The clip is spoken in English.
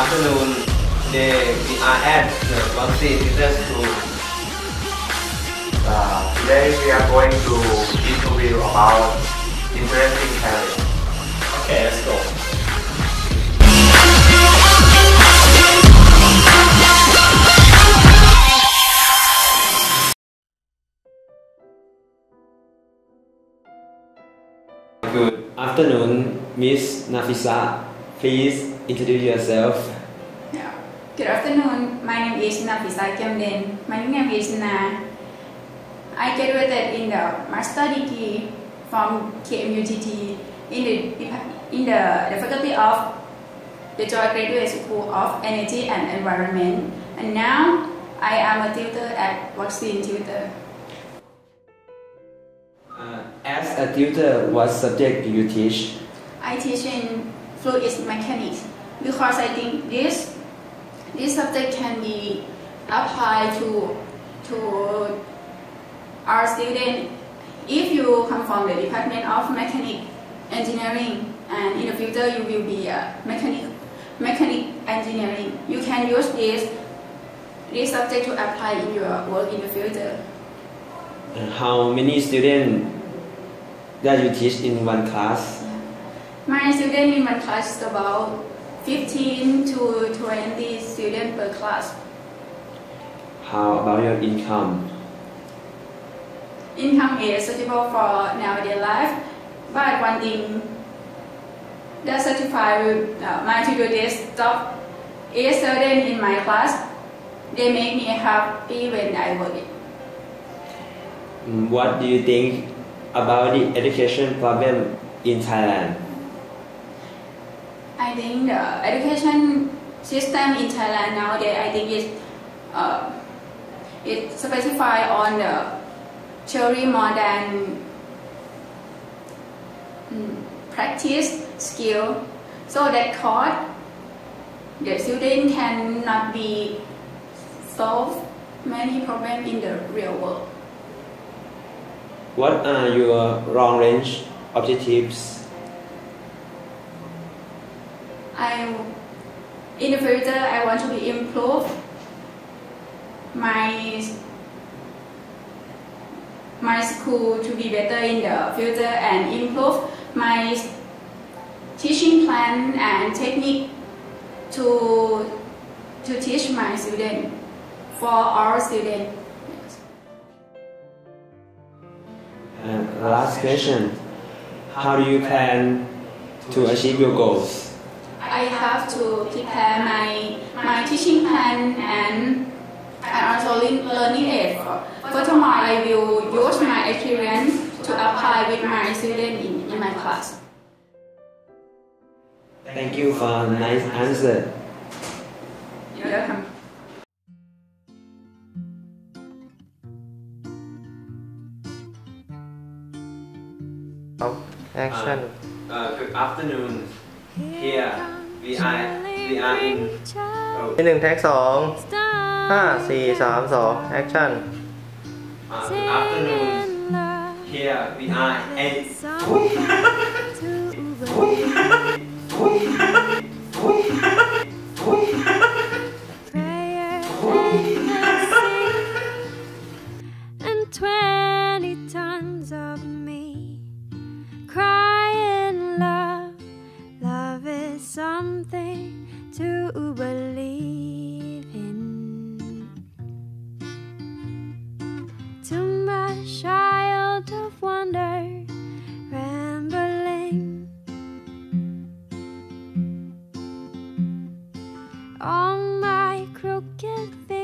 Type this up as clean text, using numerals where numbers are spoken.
afternoon, we are at the Guangxi Business School. Today we are going to interview about interesting career. Okay, let's go. Good afternoon, Miss Nafisa. Please introduce yourself. Yeah. Good afternoon. My name is Nafisa Kiamden. My name is Na. I graduated in the master degree from KMUTT in the faculty of the Joy Graduate School of Energy and Environment, and now I am a tutor at Vaccine Tutor. As a tutor, what subject do you teach? I teach in fluid mechanics because I think this subject can be applied to our students if you come from the Department of Mechanic Engineering, and in the future you will be a mechanic engineering. You can use this subject to apply in your work in the future. How many students that you teach in one class? My students in one class is about 15 to 20 students per class. How about your income? Income is suitable for nowadays life, but one thing that satisfies my to do this job is students in my class. They make me happy when I work. What do you think about the education problem in Thailand? I think the education system in Thailand nowadays, I think it's specified on the theory more than practice skill, so that cause the student cannot be solve many problems in the real world. What are your long-range objectives? In the future, I want to be improve my school to be better in the future and improve my teaching plan and technique to teach my students for our students. Last question. How do you plan to achieve your goals? I have to prepare my teaching plan and also learning aid. Furthermore, I will use my experience to apply with my students in my class. Thank you for a nice answer. You're welcome. Action. Good afternoon. Here we are in. ที่หนึ่งแท็กสองห้าสี่สามสองแอคชั่น Good afternoon. Here we are in. And 20 tons of me crying love. Love is something to believe in. To my child of wonder, rambling on my crooked